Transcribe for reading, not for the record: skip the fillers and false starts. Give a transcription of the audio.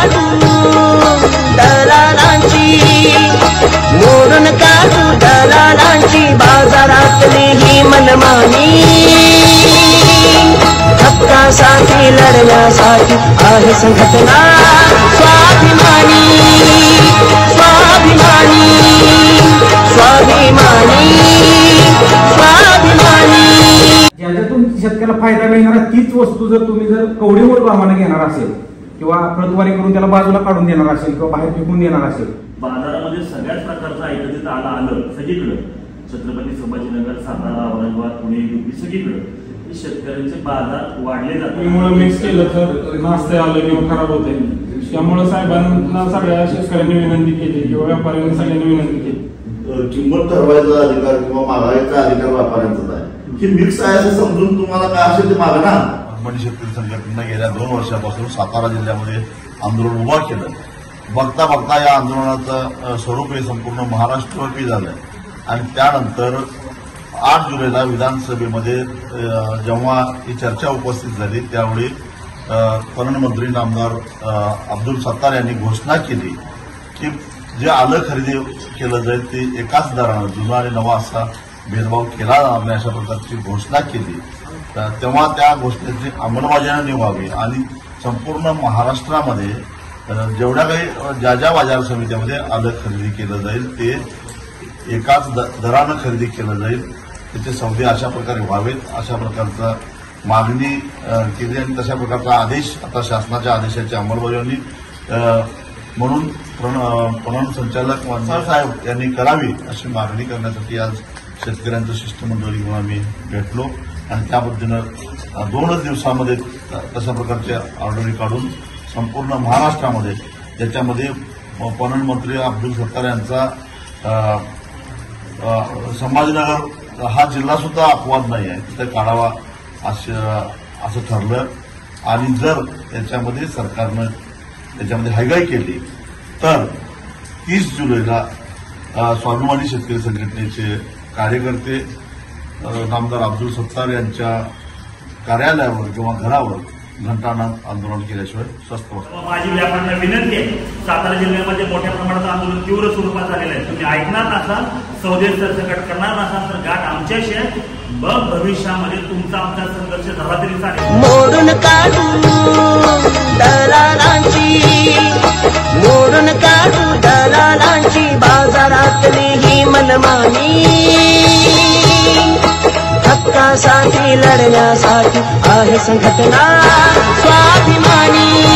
काढू दलालांची, मोडून काढू दलालांची बाजारातली ही मनमानी। हक्कासाठी लढण्यासाठी आहे संघटना स्वाभिमानी, स्वाभिमानी, स्वाभिमानी, स्वाभिमानी। ज्याच्यातून शेतकऱ्याला फायदा मिळणार तीच वस्तू जर तुम्ही कवडीमोल भावाने घेणार असेल किंवा प्रतवारी करून त्याला बाजूला काढून देणार असेल किंवा बाहेर फेकून देणार असेल, बाजारामध्ये सगळ्याच प्रकारचं ऐकत आलं सगळीकडं, छत्रपती संभाजीनगर, सातारा, औरंगाबाद, पुणे, युपी सगळीकडं शेतकऱ्यांचे बाजार वाढले जातात। मिक्स केलं तर नाश्ते आलं किंवा खराब होते, त्यामुळे साहेबांना सगळ्या शेतकऱ्यांनी विनंती केली किंवा व्यापाऱ्यांनी सगळ्यांनी विनंती केली। किंमत ठरवायचा अधिकार किंवा मागायचा अधिकार व्यापाऱ्यांचाच आहे, की मिक्स आहे असं समजून तुम्हाला काय असेल ते मागा ना। मंडी शेतकरी संघटनेनं गेल्या 2 वर्षापासून सातारा जिल्ह्यामध्ये आंदोलन उभा केलं। बघता बघता या आंदोलनाचं स्वरूप हे संपूर्ण महाराष्ट्रव्यापी झालं आणि त्यानंतर 8 जुलैला विधानसभेमध्ये जेव्हा ही चर्चा उपस्थित झाली त्यावेळी पणन मंत्री नामदार अब्दुल सत्तार यांनी घोषणा केली की जे आलं खरेदी केलं जाईल ते एकाच दरानं जुना आणि नवा असा भेदभाव केला जाणार नाही अशा प्रकारची घोषणा केली। तेव्हा त्या घोषणेची अंमलबजावणी व्हावी आणि संपूर्ण महाराष्ट्रामध्ये जेवढ्या काही ज्या बाजार समित्यामध्ये आलं खरेदी केलं जाईल ते एकाच दरानं खरेदी केलं जाईल, त्याचे सौदे अशा प्रकारे व्हावेत अशा प्रकारचा मागणी केली आणि तशा प्रकारचा आदेश आता शासनाच्या आदेशाची अंमलबजावणी म्हणून पणन संचालक वंसाळ साहेब यांनी करावी अशी मागणी करण्यासाठी आज शेतकऱ्यांचं शिष्टमंडळ घेऊन आम्ही भेटलो आणि त्या पद्धतीनं 2च दिवसामध्ये तशा प्रकारच्या ऑर्डरी काढून संपूर्ण महाराष्ट्रामध्ये ज्याच्यामध्ये पणन मंत्री अब्दुल सत्तार यांचा संभाजीनगर हा जिल्हा सुद्धा अपवाद नाही आहे, तिथे काढावा असं ठरलं आणि जर याच्यामध्ये सरकारनं याच्यामध्ये हयगय केली तर 30 जुलैला स्वाभिमानी शेतकरी संघटनेचे कार्यकर्ते नामदार अब्दुल सत्तार यांच्या कार्यालयावर किंवा घरावर घंटानाद आंदोलन केल्याशिवाय स्वस्थ बसतो। माझी व्यापाऱ्यांना विनंती आहे, सातारा जिल्ह्यामध्ये मोठ्या प्रमाणात आंदोलन तीव्र स्वरूपात झालेलं आहे। तुम्ही ऐकणार नसाल, सौदे सरसकट करणार नसाल तर गाठ आमच्याशी आहे, मग भविष्यामध्ये तुमचा आमचा संघर्ष झाला तरी चालेल। मोडून काढू दलालांची, मोडून काढू दलालांची बाजारातली ही मनमानी। हक्कासाठी लढण्यासाठी आहे संघटना स्वाभिमानी।